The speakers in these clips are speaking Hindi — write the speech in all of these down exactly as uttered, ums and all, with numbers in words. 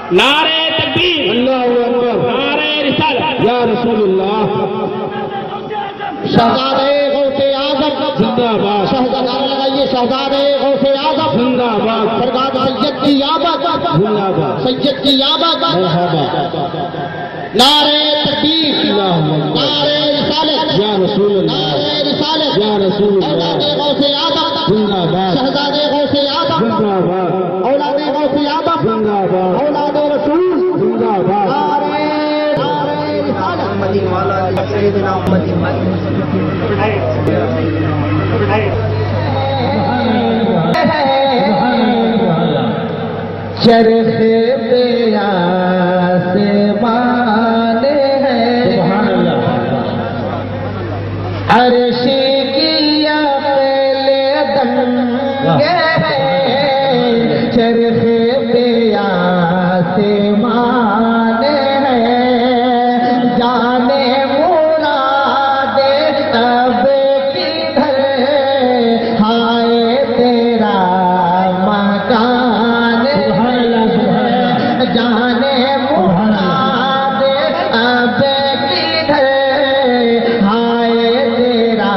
नारे तकबीर, अल्लाहू अकबर, नारे रिसालत, या रसूलुल्लाह। शहजादे गौसे आजम जिंदाबाद, शहजादा लगाइए, शहजादे गौसे आजम जिंदाबाद, सरकार सैयद की आमद, जिंदाबाद, सैयद की आमद, मरहबा, नारे तकबीर, अल्लाहू अकबर, नारे रिसालत, या रसूलुल्लाह, नारे रिसालत, या रसूलुल्लाह, शहजादे गौसे आजम जिंदाबाद, शहजादे गौसे आजम जिंदाबाद, औलादे गौसे आजम जिंदाबाद, औलादे रसूल जिंदाबाद। नारे नारे रिसालत चरखे पे आसमान है, अर्श किया पहले दंगे है, चरखे पे आसमान है, जाने मुरादे तब किधर, हाय तेरा मकान है, जाने मुरादे अब किधर, हाय तेरा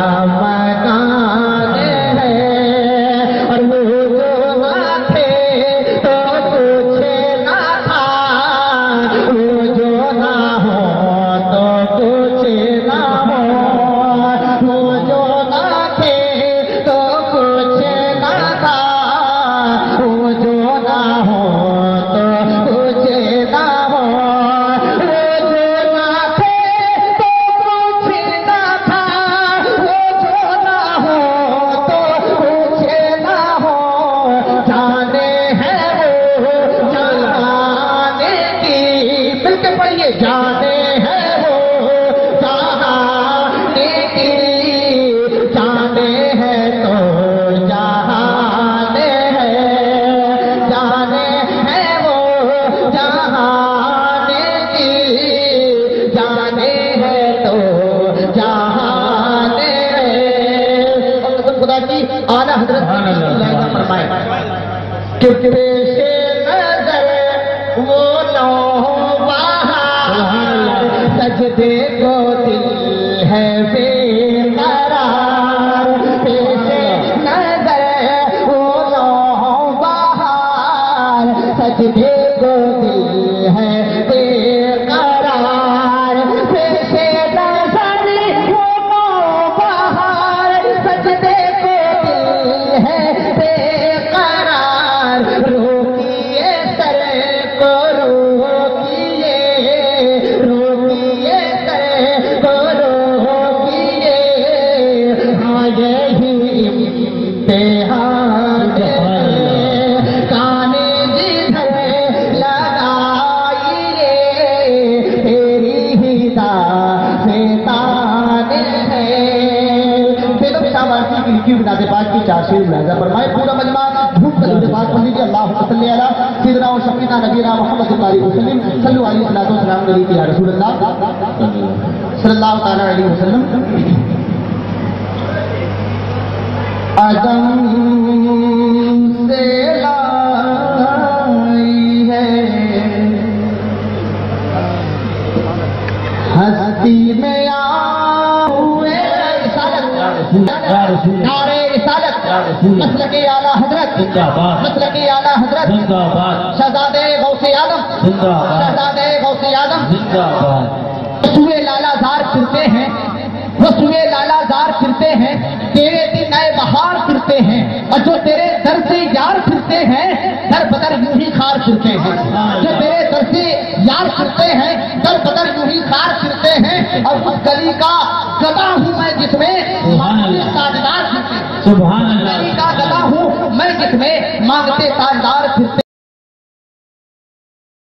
मकान है। और वो जो ना थे तो कुछ ना था, वो जो ना हो तो कुछ ना हो, वो जो ना थे तो कुछ ना था, वो जो ना हो तो कुछ ना हो, वो जो ना थे तो कुछ ना था, वो जो ना हो तो कुछ ना हो, जाने हैं वो जाने की, मिलके पढ़िए, जाने हैं वो जाने की, जाने हैं तो जहाने हैं, जाने हैं वो जहाने की, जाने हैं तो जहाने हैं। और कसम खुदा की आला हजरत फरमाए कि पेशे नजर वो लो बहार, सजदे को दिल है बेकरार, पेशे नजर वो लो बहार, सजदे को दिल है बेकरार, पेशे नजर वो लो बहार, सजदे को दिल है बेकरार, रोकिए सर को रोकिए, रोकिए सर को रोकिए, हाँ यही इम्तिहान है, काने जिधर लगाइए, तेरी ही दास्तान है। बेदो शाबाशी की लिखी हुई नाज़े पाक की चार शेर मुलाज़ा फरमाए, पूरा मजमा झूठ का नाज़े पाक पढ़ लीजिए। अल्लाहुम्मा सल्ली अला सय्यिदिना व शफ़ीना नबीना मुहम्मद अलैहि वसल्लम, सल्लु अलैहि सल्लल्लाहु अलैहि या रसूलल्लाह सल्लल्लाहु तआला अलैहि वसल्लम। अदम से लाई है हस्ती में आए रिसालत, नारे रिसालत, मसलके आला हजरत, मसलके आला हजरत, शहजादे गौसे आदम, शहजादे गौसे आदम, सुए लालाजार फिरते हैं, वो सुए लालाजार फिरते हैं, तेरे दिन नए बहार फिरते हैं, और जो तेरे दर से यार फिरते हैं, दर बदर यूं ही खार फिरते हैं, जो तेरे दर से यार फिरते हैं, दर बदर यूं ही खार फिरते हैं, और उस गली का गदा हूं मैं जिसमें मांगते ताजदार फिरते हैं, सुभान अल्लाह, गली का गदा हूं मैं जिसमें मांगते